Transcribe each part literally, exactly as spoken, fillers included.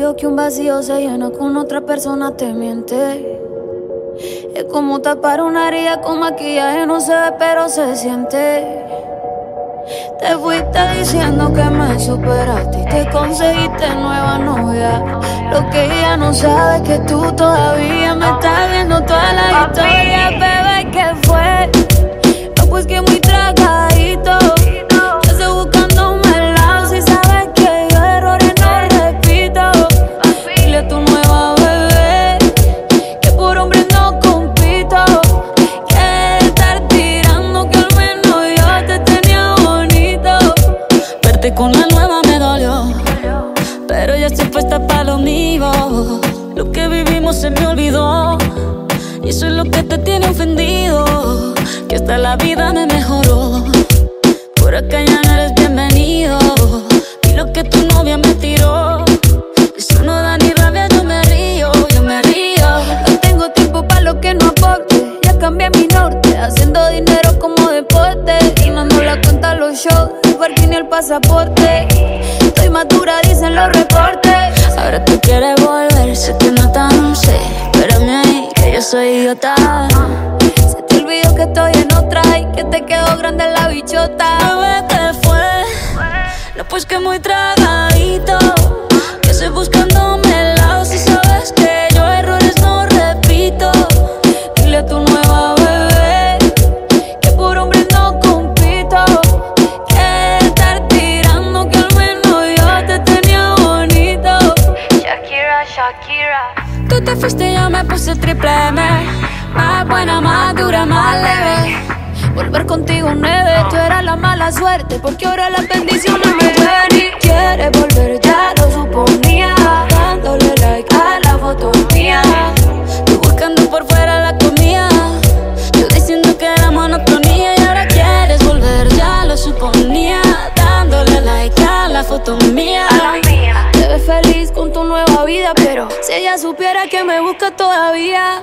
obvio que un vacío se llena con otra persona, te miente. Es como tapar una herida con maquillaje, no se ve pero se siente. Te fuiste diciendo que me superaste y te conseguiste nueva novia. Lo que ella no sabe es que tú todavía me estás viendo toda la historia. Bebé, ¿qué fue? No, pues que muy tragadito. Yo estoy buscándome el lado. Si sabes que yo errores no repito. Dile a tu nueva bebé que por hombre no compito. Que estar tirando que al menos yo te tenía bonito. Verte con la nueva me dolió, pero ya estoy puesta para lo mío. Lo que vivimos se me olvidó y eso es lo que te tiene ofendido. Que hasta la vida me mejoró. Por acá ya no eres bienvenido. Y lo que tu novia me tiró, eso no da ni rabia, yo me río, yo me río. No tengo tiempo para lo que no aporte. Ya cambié mi norte, haciendo dinero como deporte. Y no nos la cuenta los shows, el parking y el pasaporte. Estoy madura, dicen los reportes. Ahora tú quieres volver, sé que no tan sé. Espérame ahí, que yo soy idiota. Se te olvidó que estoy en otra y que te quedó grande la bichota. Bebé, ¿qué fue? No, pues que muy tragadito. Que estoy buscándome el lado. Si sabes que yo errores no repito. Dile a tu nueva bebé que por hombre no compito. Que estar tirando que al menos yo te tenía bonito. Shakira, Shakira. Tú te fuiste y yo me puse triple M. Más buena, más dura, más leve. Volver contigo nueve, tú eras la mala suerte, porque ahora las bendiciones me ven. Y quieres volver, ya lo suponía, dándole like a la foto mía. Tú buscando por fuera la comida, yo diciendo que era monotonía. Y ahora quieres volver, ya lo suponía, dándole like a la foto mía. Te ves feliz con tu nueva vida, pero si ella supiera que me busca todavía.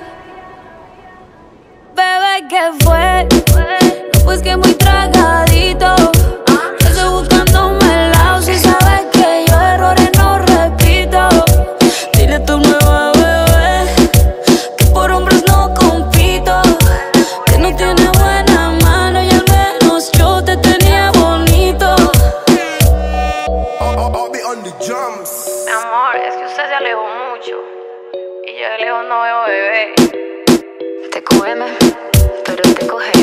Bebé, ¿qué fue? No, pues que muy tragadito. Yo estoy buscándome el lado. Si sabes que yo errores no repito. Dile a tu nueva bebé que por hombres no compito. Que no tiene buena mano y al menos yo te tenía bonito. I'll, I'll be on the drums. Mi amor, es que usted se alejó mucho y yo de lejos no veo bebé. Te come, pero te coge.